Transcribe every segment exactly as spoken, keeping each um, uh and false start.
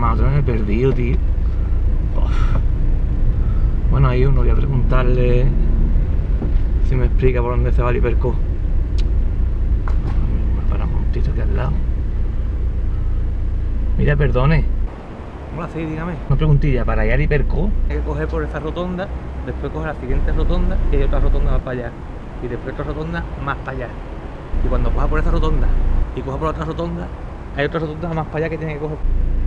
más, otra vez me he perdido, tío. Uf. Bueno, hay uno, voy a preguntarle si me explica por dónde se va el hiperco. Me para un momentito aquí al lado. Mira, perdone. Hola, sí, dígame. Una preguntilla, para ir al hiperco hay que coger por esa rotonda, después coger la siguiente rotonda y hay otra rotonda más para allá. Y después otra rotonda más para allá. Y cuando coja por esa rotonda y coja por otra rotonda, hay otra rotonda más para allá que tiene que coger.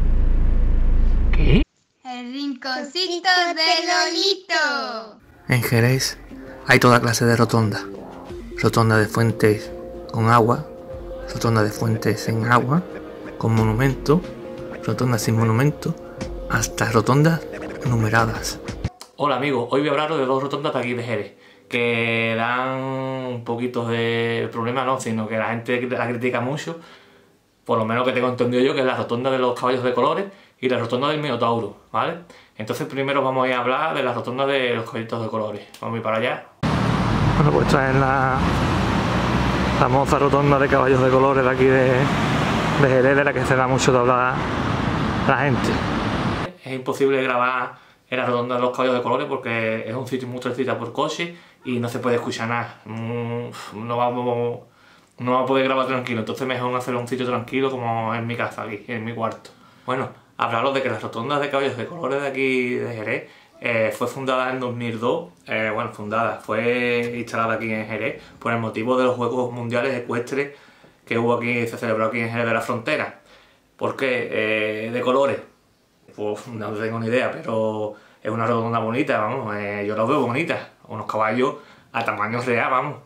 ¿Qué? El rinconcito de Lolito. En Jerez hay toda clase de rotondas. Rotonda de fuentes con agua, rotonda de fuentes sin agua, con monumento, rotondas sin monumento, hasta rotondas numeradas. Hola amigos, hoy voy a hablaros de dos rotondas de aquí de Jerez, que dan un poquito de problema, no, sino que la gente la critica mucho, por lo menos que tengo entendido yo, que es la rotonda de los caballos de colores y la rotonda del Minotauro, ¿vale? Entonces primero vamos a ir a hablar de la rotonda de los caballitos de colores. Vamos a ir para allá. Bueno, pues esta es la famosa rotonda de caballos de colores de aquí de, de Jerez, de la que se da mucho de hablar la gente. Es imposible grabar en la rotonda de los caballos de colores porque es un sitio muy transitado por coche y no se puede escuchar nada. No vamos, no vamos a poder grabar tranquilo, entonces mejor hacer un sitio tranquilo como en mi casa, aquí, en mi cuarto. Bueno, hablaros de que la rotonda de caballos de colores de aquí de Jerez eh, fue fundada en dos mil dos, eh, bueno, fundada, fue instalada aquí en Jerez por el motivo de los Juegos Mundiales Ecuestres que hubo aquí, se celebró aquí en Jerez de la Frontera. ¿Por qué? Eh, de colores, pues no tengo ni idea, pero es una rotonda bonita, vamos, eh, yo la veo bonita, unos caballos a tamaño real, vamos,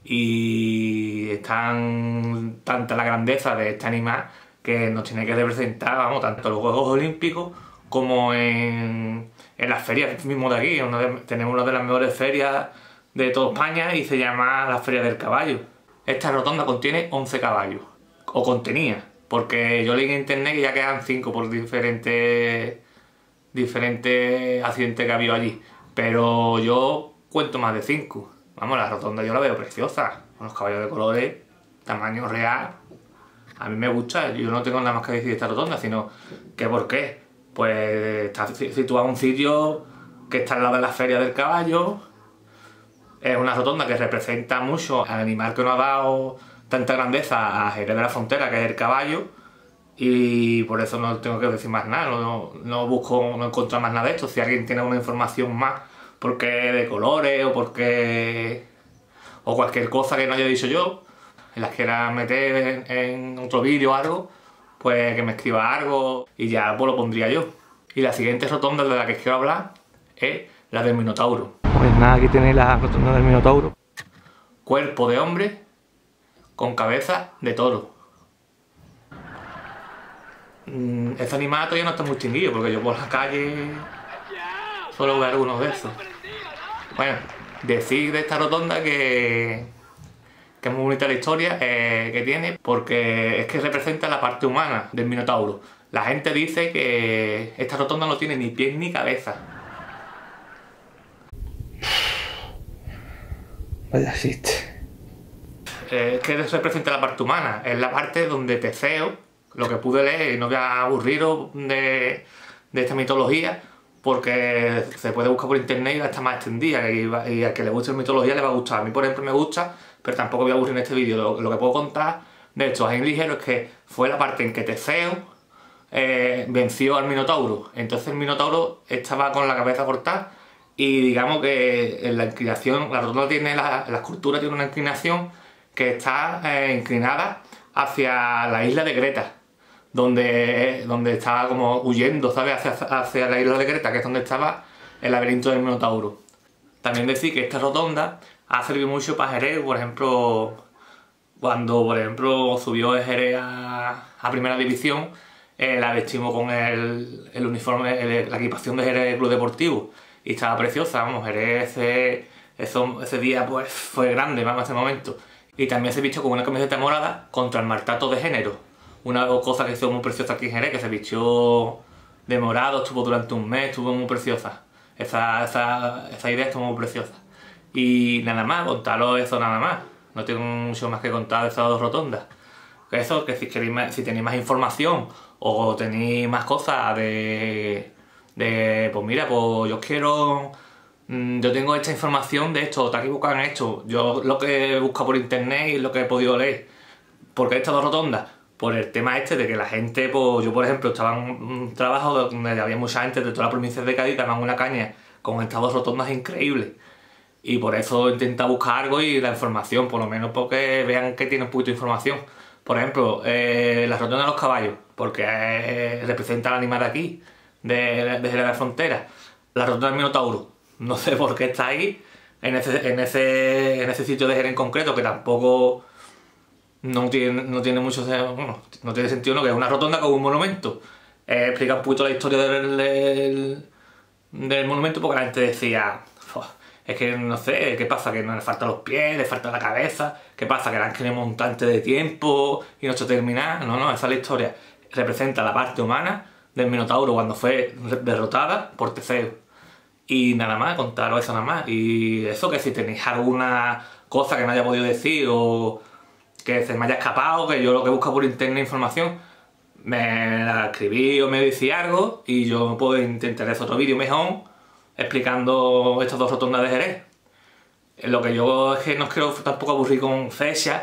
y están tanta la grandeza de este animal que nos tiene que representar, vamos, tanto en los Juegos Olímpicos como en, en las ferias mismo de aquí. Una de, tenemos una de las mejores ferias de toda España y se llama la Feria del Caballo. Esta rotonda contiene once caballos, o contenía, porque yo leí en internet que ya quedan cinco por diferentes, diferentes accidentes que ha habido allí, pero yo cuento más de cinco. Vamos, la rotonda yo la veo preciosa, unos caballos de colores, tamaño real. A mí me gusta, yo no tengo nada más que decir de esta rotonda, sino que ¿por qué? Pues está situada en un sitio que está al lado de la Feria del Caballo. Es una rotonda que representa mucho al animal que nos ha dado tanta grandeza a Jerez de la Frontera, que es el caballo, y por eso no tengo que decir más nada, no, no busco no encontrar más nada de esto. Si alguien tiene una información más, porque de colores o porque o cualquier cosa que no haya dicho yo, en las quiera meter en, en otro vídeo o algo, pues que me escriba algo y ya pues lo pondría yo. Y la siguiente rotonda de la que quiero hablar es la del Minotauro. Pues nada, aquí tenéis la rotonda del Minotauro. Cuerpo de hombre con cabeza de toro. Mm, este animal todavía no está muy extinguido porque yo por la calle solo veo algunos de esos. Bueno, decir de esta rotonda que que es muy bonita la historia eh, que tiene, porque es que representa la parte humana del Minotauro. La gente dice que esta rotonda no tiene ni pies ni cabeza. Vaya chiste. Eh, es que representa la parte humana, es la parte donde Teseo, lo que pude leer, y no voy a aburriros de, de esta mitología, porque se puede buscar por internet y va a estar más extendida, y, va, y al que le guste la mitología le va a gustar. A mí, por ejemplo, me gusta, pero tampoco voy a aburrir en este vídeo. Lo, lo que puedo contar de esto así ligero es que fue la parte en que Teseo eh, venció al Minotauro. Entonces el Minotauro estaba con la cabeza cortada y digamos que en la inclinación, la rotonda tiene, la, la escultura tiene una inclinación que está eh, inclinada hacia la isla de Creta, donde, donde estaba como huyendo, ¿sabes? Hacia, hacia la isla de Creta, que es donde estaba el laberinto del Minotauro. También decir que esta rotonda ha servido mucho para Jerez, por ejemplo, cuando por ejemplo subió Jerez a, a Primera División, eh, la vestimos con el, el uniforme, el, la equipación de Jerez Club Deportivo, y estaba preciosa, vamos, Jerez ese, eso, ese día pues fue grande, vamos, ese momento. Y también se vistió con una camiseta morada contra el maltrato de género, una cosa que estuvo muy preciosa aquí en Jerez, que se vistió de morado, estuvo durante un mes, estuvo muy preciosa, esa, esa, esa idea estuvo muy preciosa. Y nada más, contaros eso nada más. No tengo mucho más que contar de esas dos rotondas. Eso, que si, queréis más, si tenéis más información o tenéis más cosas de, de, pues mira, pues yo quiero, yo tengo esta información de esto, te has equivocado en esto, yo lo que he buscado por internet y lo que he podido leer, ¿por qué estas dos rotondas? Por el tema este de que la gente, pues yo por ejemplo estaba en un trabajo donde había mucha gente de todas las provincias de Cádiz que daban una caña con estas dos rotondas increíbles. Y por eso intenta buscar algo y la información, por lo menos porque vean que tiene un poquito de información. Por ejemplo, eh, la rotonda de los caballos, porque eh, representa al animal de aquí, de, de, de la frontera. La rotonda del Minotauro, no sé por qué está ahí, en ese, en ese, en ese sitio de Jerez en concreto, que tampoco no tiene, no tiene mucho, bueno, no tiene sentido, no, que es una rotonda con un monumento. Eh, explica un poquito la historia del, del, del monumento, porque la gente decía, es que no sé, ¿qué pasa? Que no le faltan los pies, le falta la cabeza, ¿qué pasa? Que la han querido un montante de tiempo y no se termina. No, no, esa es la historia. Representa la parte humana del Minotauro cuando fue derrotada por Teseo. Y nada más, contaros eso nada más. Y eso, que si tenéis alguna cosa que no haya podido decir o que se me haya escapado, que yo lo que busco por internet información, me la escribí o me decís algo y yo puedo intentar hacer otro vídeo mejor explicando estas dos rotondas de Jerez. Lo que yo es que no quiero tampoco aburrir con fechas,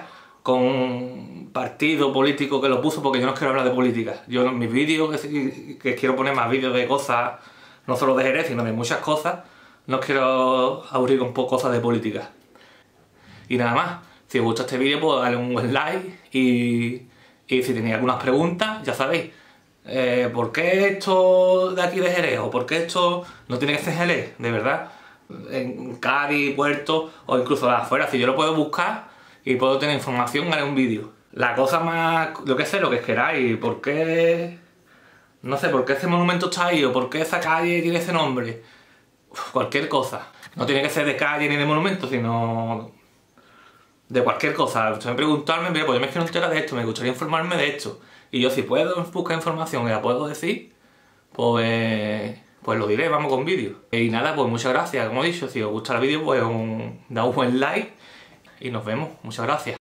con partido político que lo puso, porque yo no quiero hablar de política. Yo en mis vídeos, que, que quiero poner más vídeos de cosas, no solo de Jerez, sino de muchas cosas, no quiero aburrir con cosas de política. Y nada más, si os gusta este vídeo, pues darle un buen like y, y si tenéis algunas preguntas, ya sabéis. Eh, ¿Por qué esto de aquí de Jerez? ¿O por qué esto no tiene que ser Jerez? De verdad, en Cádiz, Puerto o incluso de afuera, si yo lo puedo buscar y puedo tener información, haré un vídeo. La cosa más, lo que sé, lo que queráis, ¿por qué? No sé, ¿por qué ese monumento está ahí? ¿O por qué esa calle tiene ese nombre? Uf, cualquier cosa. No tiene que ser de calle ni de monumento, sino de cualquier cosa. Ustedes me preguntarme, mira, pues yo me quiero enterar de esto, me gustaría informarme de esto. Y yo si puedo buscar información y la puedo decir, pues, pues lo diré, vamos con vídeo. Y nada, pues muchas gracias, como he dicho, si os gusta el vídeo, pues un, da un buen like y nos vemos. Muchas gracias.